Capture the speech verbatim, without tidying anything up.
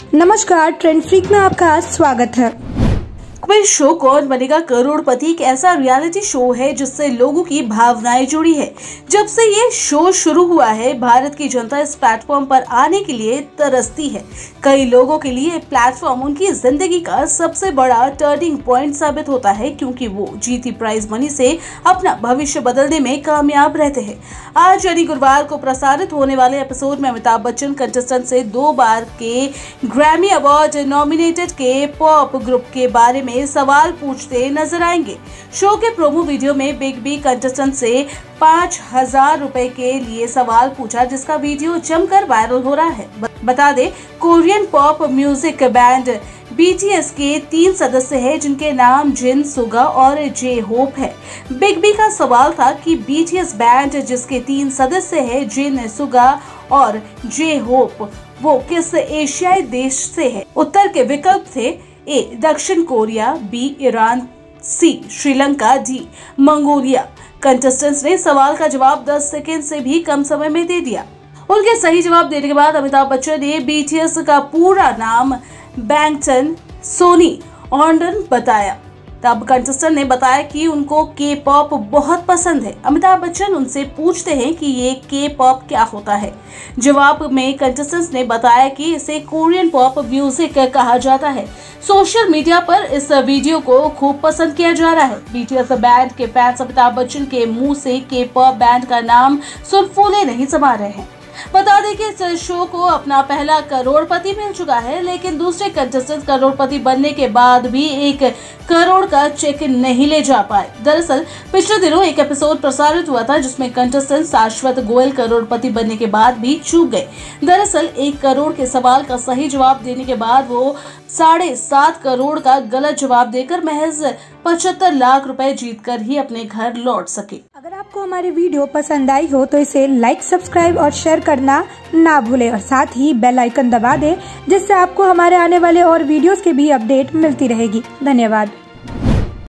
नमस्कार, trend freak में आपका स्वागत है। क्विज शो कौन बनेगा करोड़पति एक ऐसा रियलिटी शो है जिससे लोगों की भावनाएं जुड़ी है। जब से ये शो शुरू हुआ है, भारत की जनता इस प्लेटफॉर्म पर आने के लिए तरसती है। कई लोगों के लिए प्लेटफॉर्म उनकी जिंदगी का सबसे बड़ा टर्निंग पॉइंट साबित होता है, क्योंकि वो जीती प्राइज मनी से अपना भविष्य बदलने में कामयाब रहते हैं। आज यानी गुरुवार को प्रसारित होने वाले एपिसोड में अमिताभ बच्चन कंटेस्टेंट से दो बार के ग्रैमी अवार्ड नॉमिनेटेड के पॉप ग्रुप के बारे में सवाल पूछते नजर आएंगे। शो के प्रोमो वीडियो में बिग बी कंटेस्टेंट से पाँच हजार रुपए के लिए सवाल पूछा, जिसका वीडियो जमकर वायरल हो रहा है। बता दे, Korean pop music band B T S के तीन सदस्य हैं, जिनके नाम जिन, सुगा और जे होप है। बिग बी का सवाल था कि बी टी एस बैंड जिसके तीन सदस्य हैं, जिन, सुगा और जे होप, वो किस एशियाई देश से है। उत्तर के विकल्प थे ए दक्षिण Korea, B Iran, C Sri Lanka, D Mongolia. Contestants ने सवाल का जवाब दस सेकेंड से भी कम समय में दे दिया। उनके सही जवाब देने के बाद अमिताभ बच्चन ने बी टी एस का पूरा नाम बैंगटन सोनी ऑन्डन बताया। तब कंटेस्टेंट ने बताया कि उनको के पॉप बहुत पसंद है। अमिताभ बच्चन उनसे पूछते हैं कि ये के पॉप क्या होता है। जवाब में कंटेस्टेंट्स ने बताया कि इसे कोरियन पॉप म्यूजिक कहा जाता है। सोशल मीडिया पर इस वीडियो को खूब पसंद किया जा रहा है। बी टी एस बैंड के फैंस अमिताभ बच्चन के मुंह से के पॉप बैंड का नाम सुन फूले नहीं समा रहे हैं। बता दें कि इस शो को अपना पहला करोड़पति मिल चुका है, लेकिन दूसरे कंटेस्टेंट करोड़पति बनने के बाद भी एक करोड़ का चेक नहीं ले जा पाए। दरअसल पिछले दिनों एक एपिसोड प्रसारित हुआ था, जिसमें कंटेस्टेंट शाश्वत गोयल करोड़पति बनने के बाद भी चूक गए। दरअसल एक करोड़ के सवाल का सही जवाब देने के बाद वो साढ़े सात करोड़ का गलत जवाब देकर महज पचहत्तर लाख रुपए जीतकर ही अपने घर लौट सके। अगर आपको हमारी वीडियो पसंद आई हो तो इसे लाइक, सब्सक्राइब और शेयर करना ना भूलें और साथ ही बेल आइकन दबा दें, जिससे आपको हमारे आने वाले और वीडियोस की भी अपडेट मिलती रहेगी। धन्यवाद।